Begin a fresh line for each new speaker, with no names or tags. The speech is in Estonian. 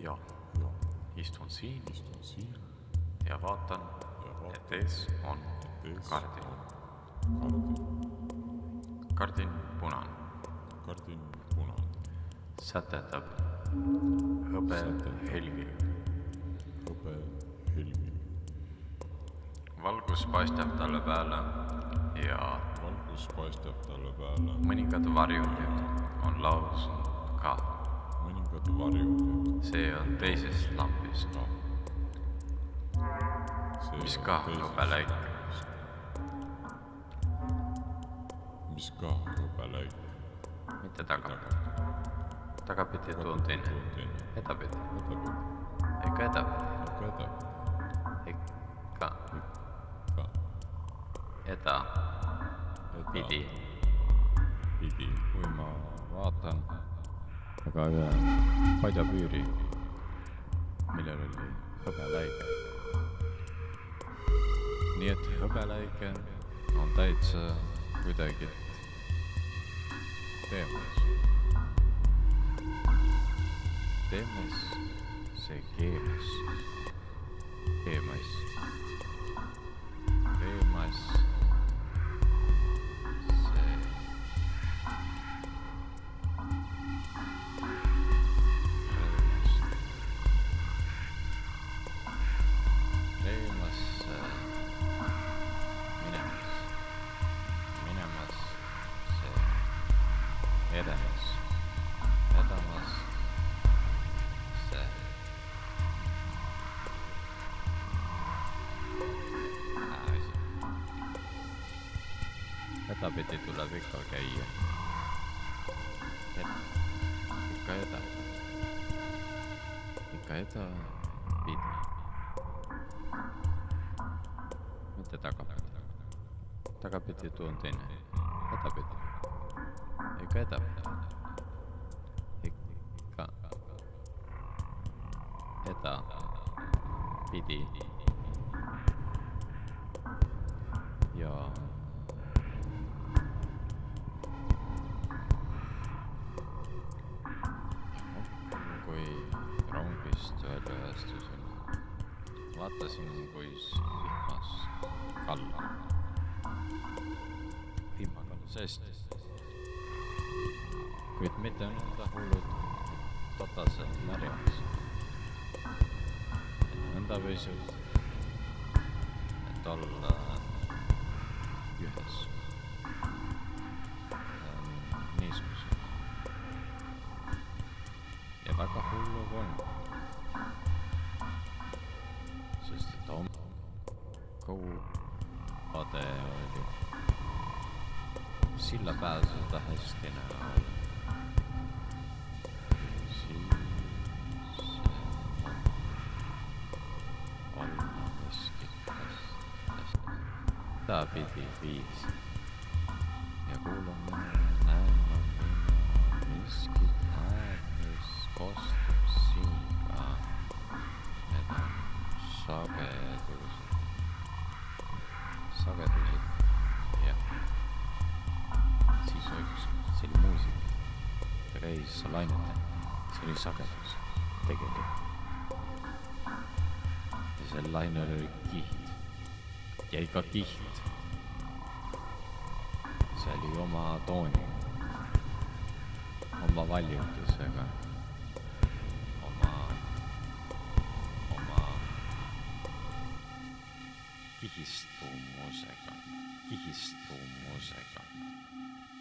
ja istun siin ja vaatan, et ees on kardin. Kardin punane. Sätetab hõbe helgi. Valgus paistab talle peale ja mõningad varjundid on laos ka. See on teisest lambist, mis ka hõbeläik. Mitte tagapidi. Tagapidi tuon teine. Edapidi. Ega edapidi. Ikka. Edapidi.
Kui ma vaatan aga ühe padjapüüri, millel oli hõbeläige. Nii et hõbeläige on täitsa kuidagi teemas. Teemas see keemas. Edapidi tuleb ikka käia. Ikka edapidi. Mitte tagapidi. Tagapidi tuon teine. Edapidi. Ikka edapidi. Ikka edapidi. Ja vaatasin, kuis vihmas kalla. Vihmakallas hästi. Kuid mitte nõnda hullud totased märjaks. Nõnda võisud, et olla ühes. Niiskused. Ja väga hullu polnud. Sest et kaupade oli silla pääseda hästi näha oli. Siis olla miskit hästi. Täpidi viis. Ja kuulama näema miskit hääles kostub siinga. Need on sagedused, jah. Siis see oli muusik, ta käis lainete, see oli sagedus, tegelikult. Ja see lainel oli kiht, ja iga kiht, see oli oma tooni, oma valjundusega. Kihistumusega.